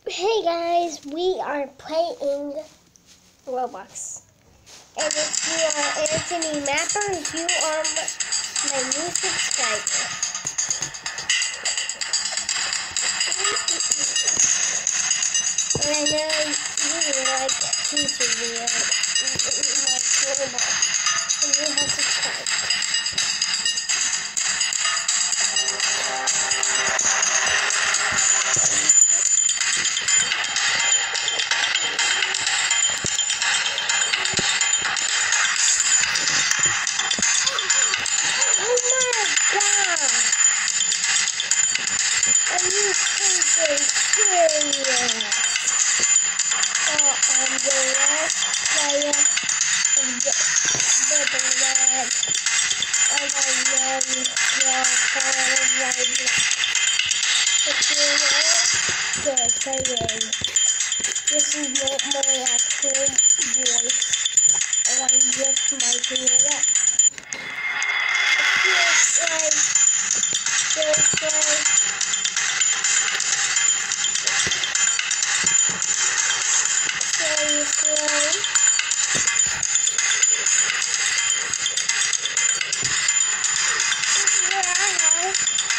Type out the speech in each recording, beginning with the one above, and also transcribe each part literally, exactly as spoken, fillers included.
Hey guys, we are playing Roblox. And if you are Anthony Mapper, you are my new subscriber. And I know you really like these videos, like Roblox, and you have subscribed. Are you freaking serious? Oh, I'm the last player of the Bubble Red. And I know you're part of Roblox. If you want to play, this is not my actual voice. Or I just might do it up. It feels like there's like very slow. Yeah.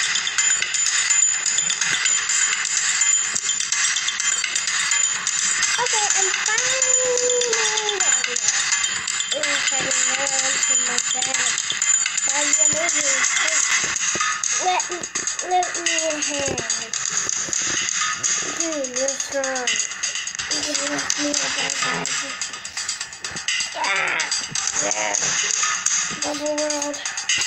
Okay, I'm finally ready. It was heading around from my dad. I went over and let me, let me ahead. Dude, you're strong. You can lift me up like that. Yeah. Bubble world.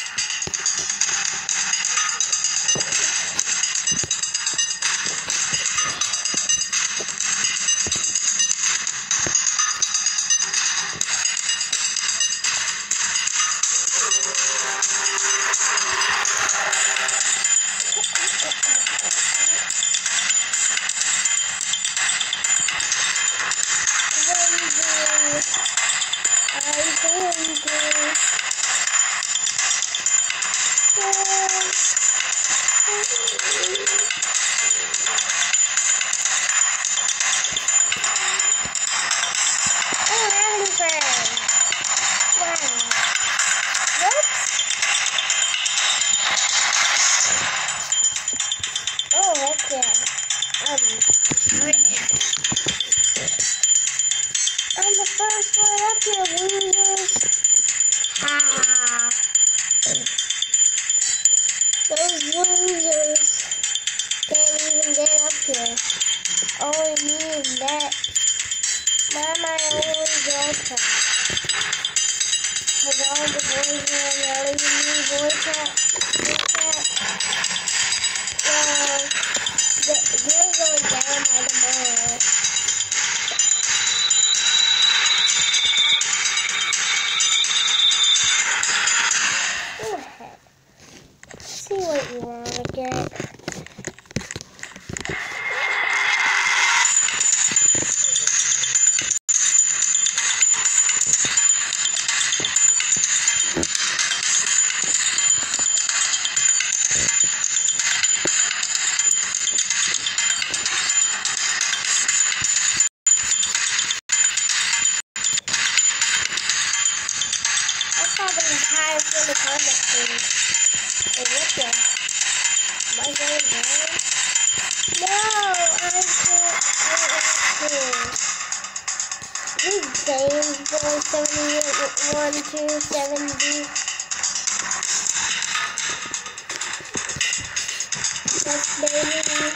I'm the first one up here, losers. Ah. Those losers can't even get up here. Only me and that. Why am I only girlfriend? Because all the boys are yelling at me, boy cat, boy cat. Well, they're going down by tomorrow. See what you want to get. That's probably the highest in the comment page. Hey, what the? Am I going down? No, I can't. I can't. This game, boy, seventy-eight, one, two, seventy. That's baby.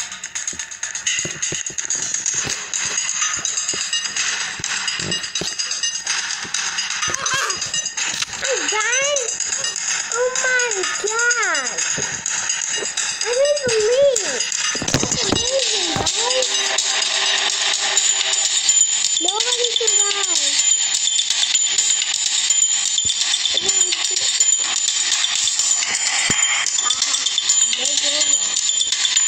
I'm dying. Oh my god. I didn't believe. That's amazing, guys. Nobody survived. Haha, no good.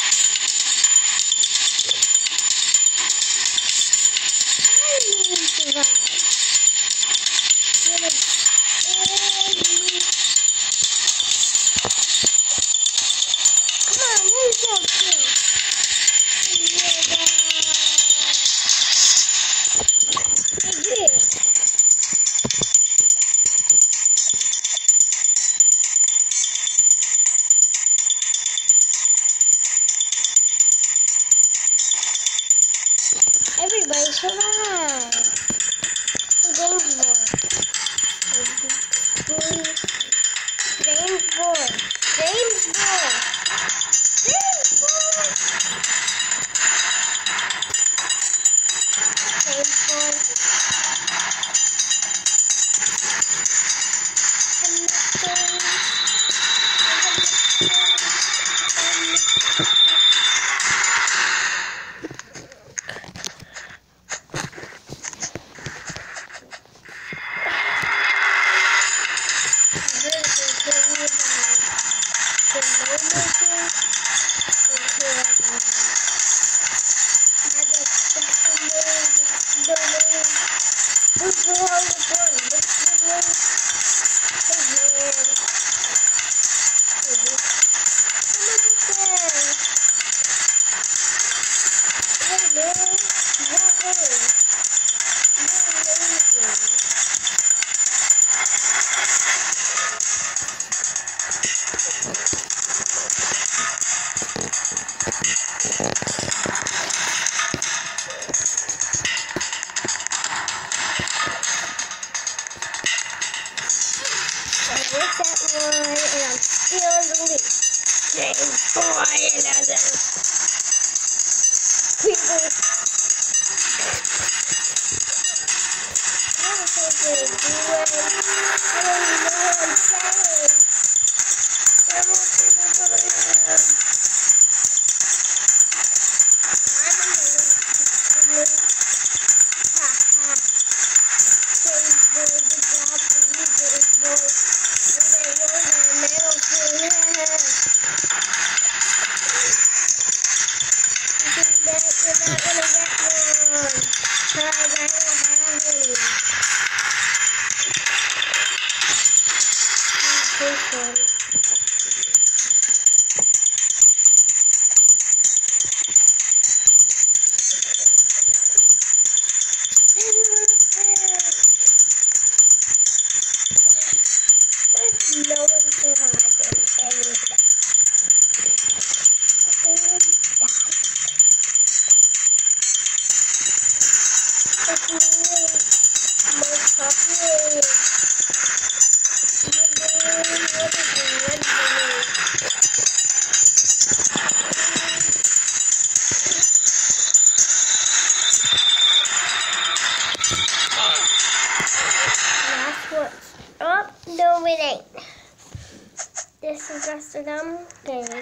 This is just a dumb game. I'm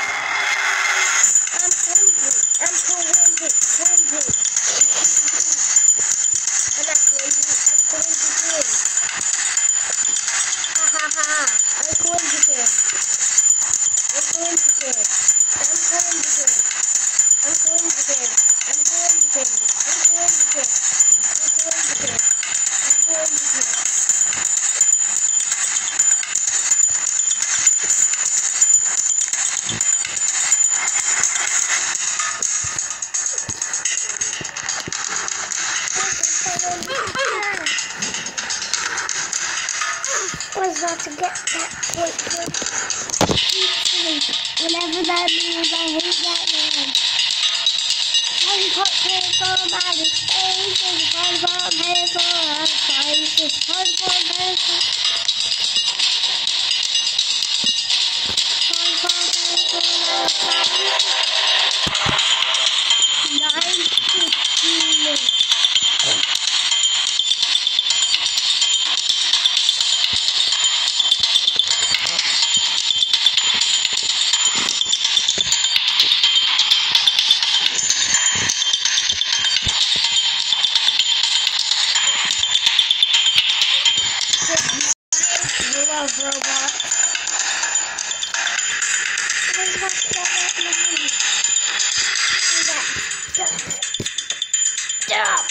hungry. I'm so hungry. Hungry. I'm not hungry. I'm going to win. Ha ha ha. I'm going to win. I'm going to win. I'm going to win. I'm going to win. I'm going to win. I'm going to win. I'm going to win. I'm going to win. I was about to get that point. Whatever that means, I hate that man. I'm talking for my mistakes, it's hard for painful, I'm sorry, it's hard for painful. Hard for painful, I'm sorry. Nine fifteen. Robot. There's one that in the movie. See that? Stop!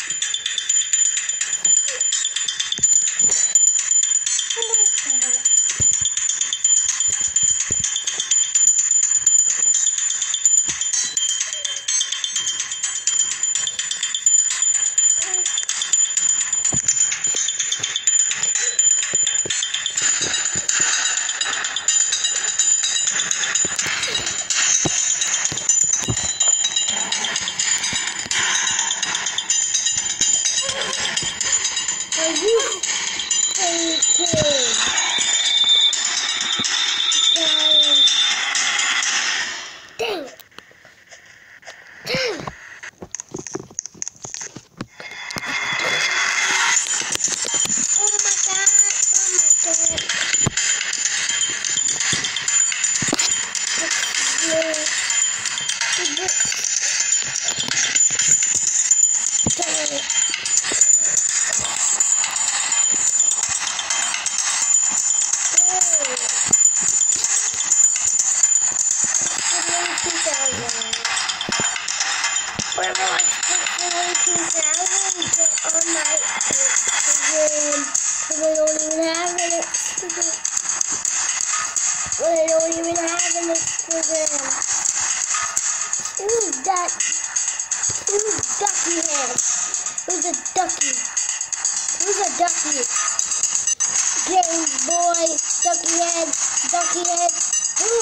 I don't even have an Instagram. Ooh, that. Ooh, ducky head. Who's a ducky? Who's a ducky? Game Boy, Ducky Head, Ducky Head. Who?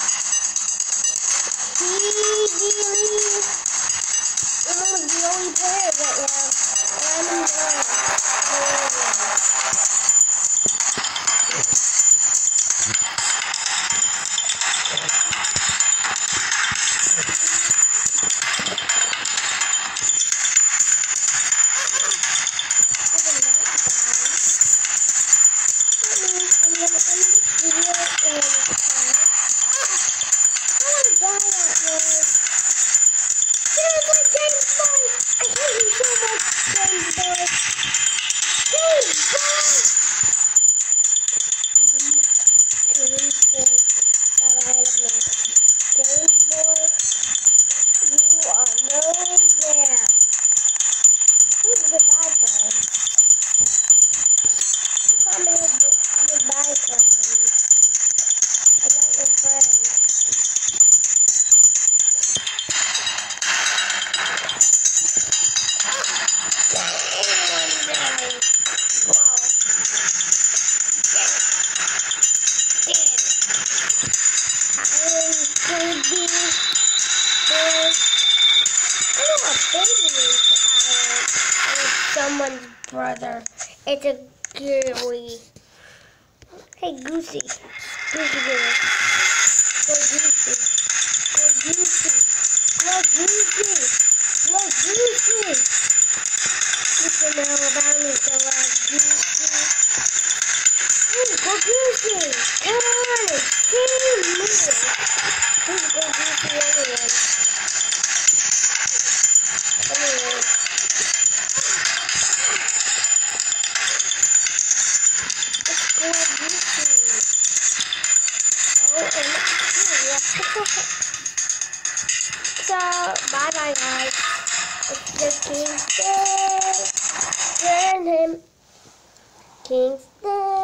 He really? Everyone's the only player right now. And I'm in someone's brother. It's a girly. Hey, Goosey. Goosey girl. Go Goosey. Go Goosey. Go Goosey. Go Goosey. You can know about me, so uh, Goosey. Hey, go Goosey. Come on, it's team me. Who's Go Goosey anyway? Anyway. So, bye bye guys. It's the King's Day. Turn him. King's Day.